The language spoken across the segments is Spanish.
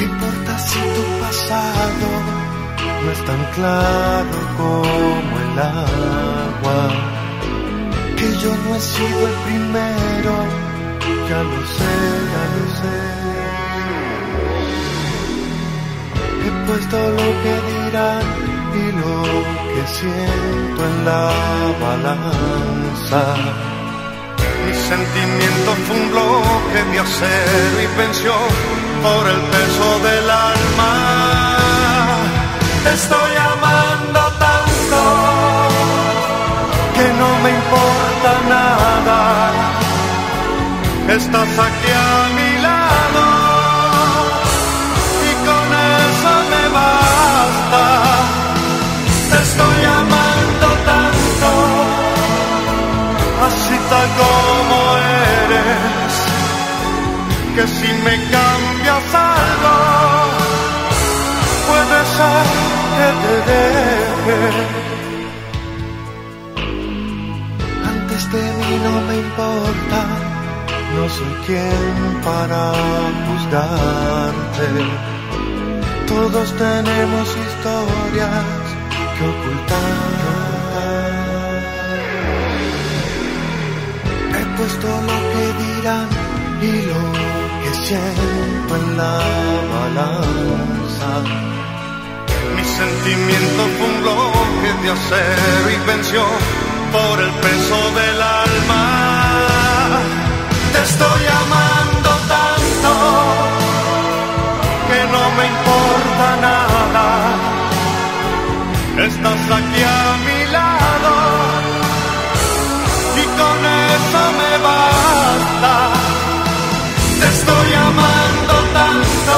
importa si tu pasado no es tan claro como el agua? Que yo no he sido el primero, ya lo sé, ya lo sé. He puesto lo que dirán y lo que siento en la balanza. Mi sentimiento fue un bloque de acero y venció por el peso del alma. Te estoy amando tanto que no me importa nada. Estás aquí a mi lado y con eso me basta. Te estoy amando tanto, así tal como eres, que si me cambias algo, puede ser que te deje. Antes de mí no me importa, no soy quien para juzgarte. Todos tenemos historias que ocultar. He puesto lo que dirán y lo que siento en la balanza. Mi sentimiento fue un bloque de acero y venció por el peso del alma. Te estoy amando tanto que no me importa nada. Estás aquí a mi lado y con eso me basta. Te estoy amando tanto,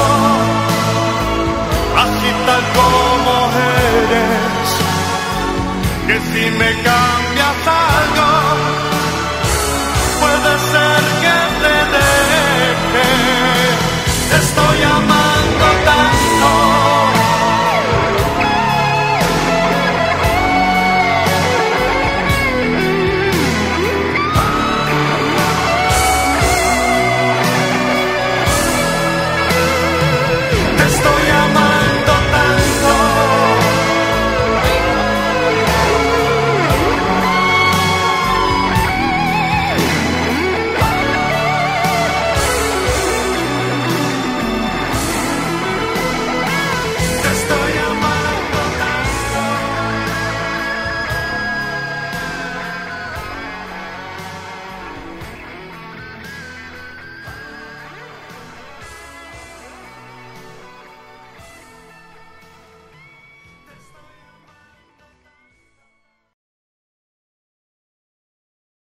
así tal como eres, que si me caes